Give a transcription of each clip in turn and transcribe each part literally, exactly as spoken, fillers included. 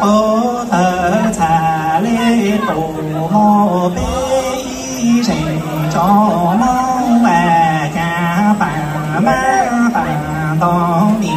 ô thơ thả lê tổ mô bê y rì cho mong mà cha bà má bà tông đi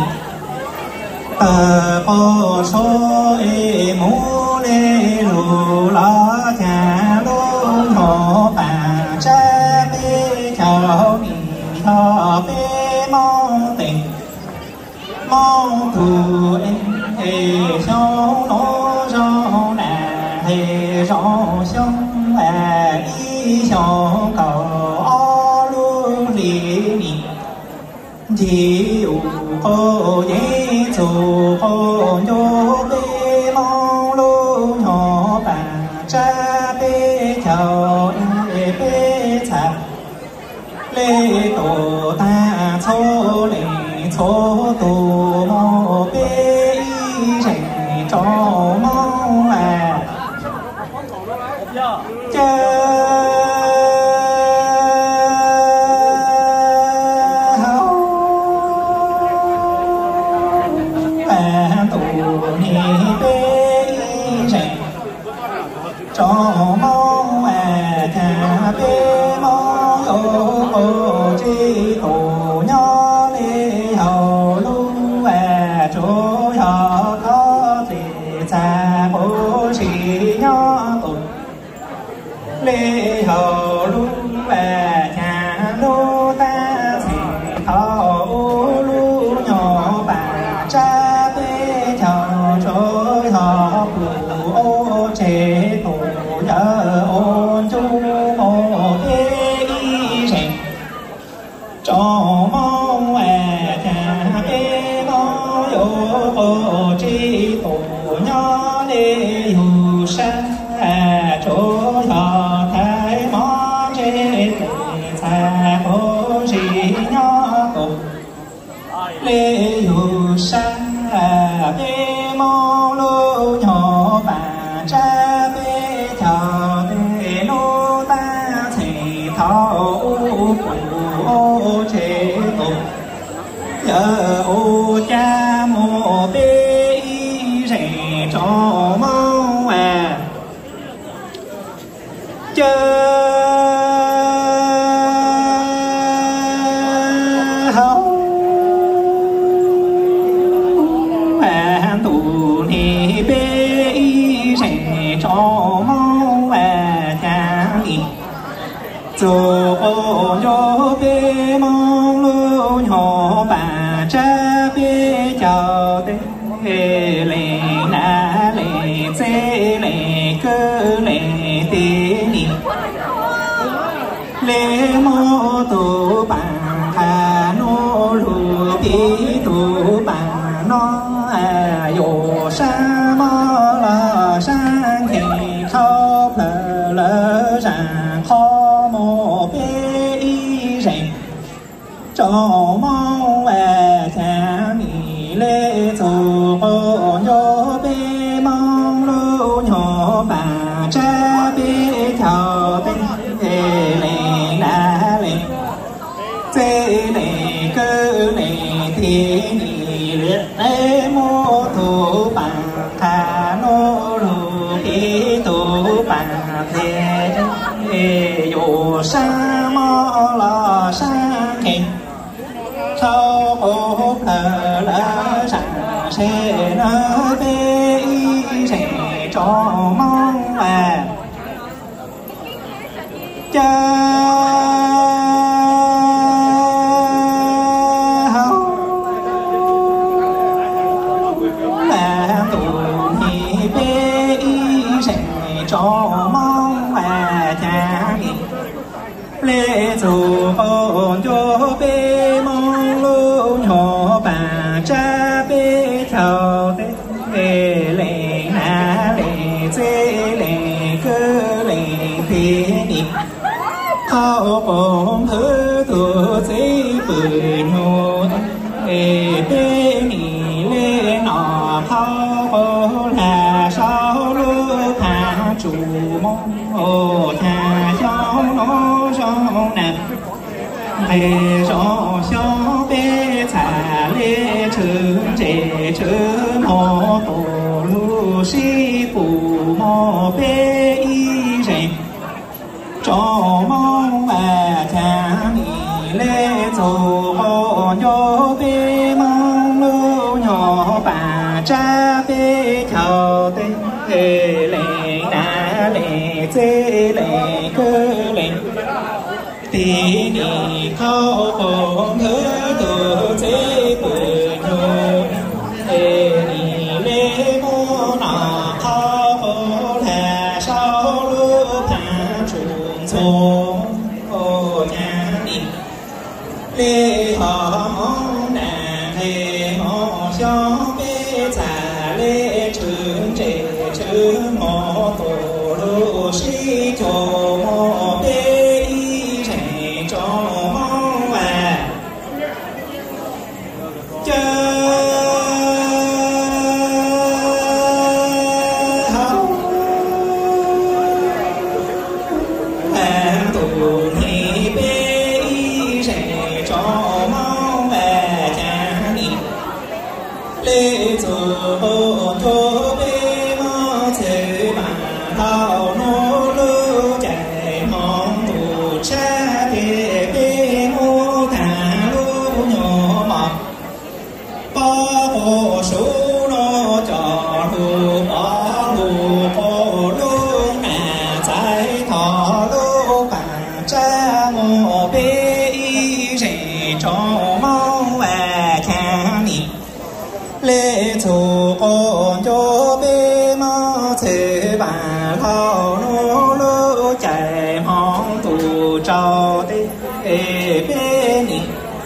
tờ bô số ê mô lê lù lo cha lô thô bà cha bê chào đi thọ bê mong tình mong thù em hề sâu nô sâu nà hề sâu sông à y sâu cầu ô lu lì nì chỉ ủ ô dễ chủ ô nhô bê mong lu nhô bà cha bê chào ê bê chà lê tổ ta chô lê chô tổ mô bê y rì cho mong à chơ à tổ nì bê y rì cho mong à cha bê mong ô ô chi tổ nhó lê hầu lu à chỗ hò có thể xa bố sĩ nhó tổ lê hầu lu à nhà lô ta thì thọ ô lu nhỏ bà cha bê chào trôi họ cụ ô chế tổ nhớ ôn chu ô bê y rì cho mong à cha bê mong ô ô chi tổ nhó lê hù sa à chỗ họ thái mong chế tổ xa bố sĩ nhó tổ lê hù sa à bê mong lô nhỏ bà cha bê chào tê nô ta thì thọ ô cụ ô chế tổ nhớ ô cha mô bê y rì cho mong à chơ hấu à tù nì bê y rì cho mong à cha đi dù ô nhô bê mong lưu nhô bà cha bê chào tê lê na lê chê lê cơ lê tê nì lê mô tù bà hà nô lù tí tù bà nó à dồ sa mô la sang thì khóc lờ lờ ràng khó mô bê y rì cho mong à cha mì lê dù ô nhô bê mong lưu nhô bà cha bê chào bê lê na lê chê lê cơ lê thi nì lê mô thủ bà hà nô lù ký tù bà thê dù sa mô lo sang hình sau ô lờ lờ sẵn xe nơ bê y rì cho mong à chơ hấu à tù nì bê y rì cho mong à cha đi lê dù ôn cho bê mong lưu nhỏ bà cha bê chào tê lê na lê chê lê cơ lê thi nì khao bông thứ thừa dễ bửi nhô tê bê nì lê nọ khao bông là sao lưu thả chủ mong ô thả cho nó cho nè hề cho cho bê thả lê chữ chế chữ mô tổ lưu sĩ phụ mô bê y rèn cho mong bà cha mi lê dù hồ nhô bê mong lưu nhỏ bà cha bê chào tên lê lê đá lê dê lê cơ lê tì nì khâu hồn thơ đồ dê bờ nhô lê nì lê mô nọ khâu hồn thà sao lưu thà trùng xuống ô nhà nì lê hò mong nà lê mô xó bê trả lê trứng trề trứng mô tổ lô sĩ chô mô bê y trề cho mong bà chơ hông hàng tù nhi bê y trề cho mong bà cha nì lê dù hồ chô bê mô chê bà thao nô lưu chạy mong tù cha bê bê mô thả lưu nhô mọc bó hồ sú nô cho lưu bó lưu bó lưu ngà trái thọ lưu bà cha mô bê y rè cho mong bà cha nì lê dù con cho bê mô chê bà thao nô lưu chạy mong tù trao tê bê nì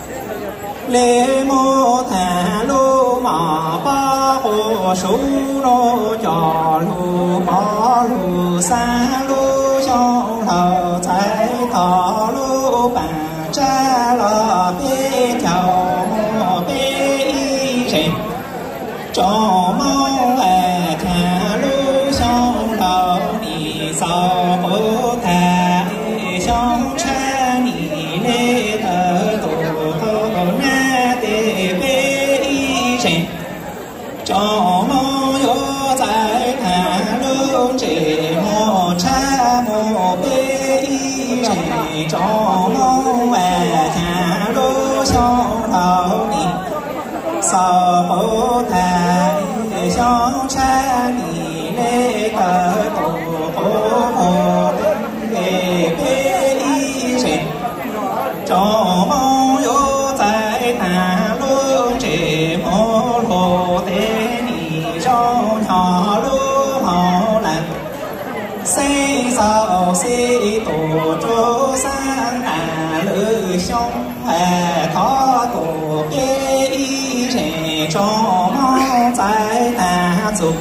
lê mô thả lưu mò bó hồ sú nô cho lưu bó lưu xa lưu cho thờ trái thọ lưu bà cha lò bê chào mô bê y rè cho mong bà cha lưu sông đầu nì sao hô thà sông cha nì lê thờ tổ thơ na tê bê y rè cho mong yo giải thà lưu trì mô cha mô bê y rè cho mong bà cha lưu sông đầu nì sao hô thà sông cha nì lê thờ tổ hô hô tê bê y rè cho mong yo giải thà lưu trì mô hồ tê nì cho nhỏ lưu hậu lạc xây sao xây tổ chô sang à lư sông hà khó tổ bê y rè cho mong giải thà dục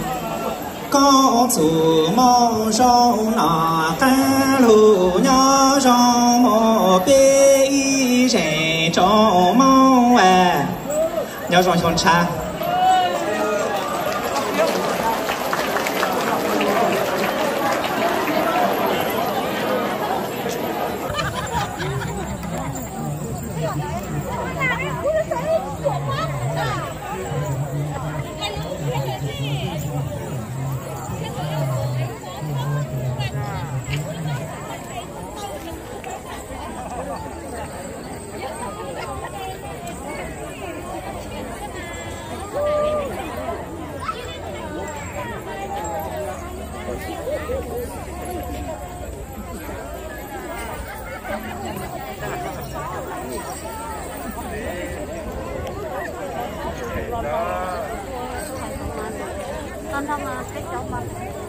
có chủ mong rong nọ ta lù nhó rong mô bê y rè cho mong à nhó rong chôn cha con thông mà cái chỗ mà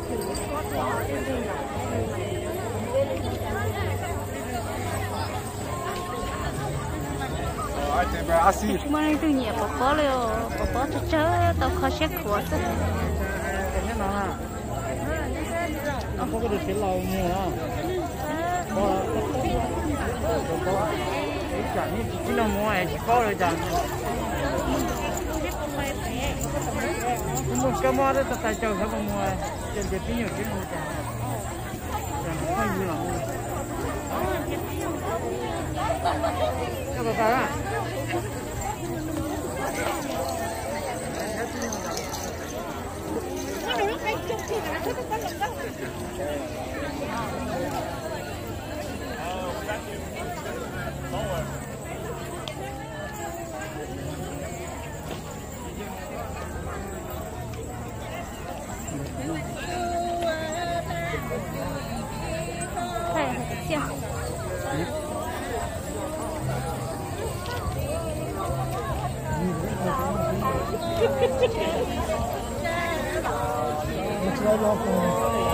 mà này từ nhẹ bỏ bỏ liền bỏ bỏ cho chớ tao khó xét của chứ không có được cái lâu như hả? Có có chẳng như chỉ là mua này chỉ có rồi chẳng một cái mua đó tại sao không mua trên cái tiếng nhiều cái mua chẳng chẳng có gì lắm các bạn à 太像。 你知道要不？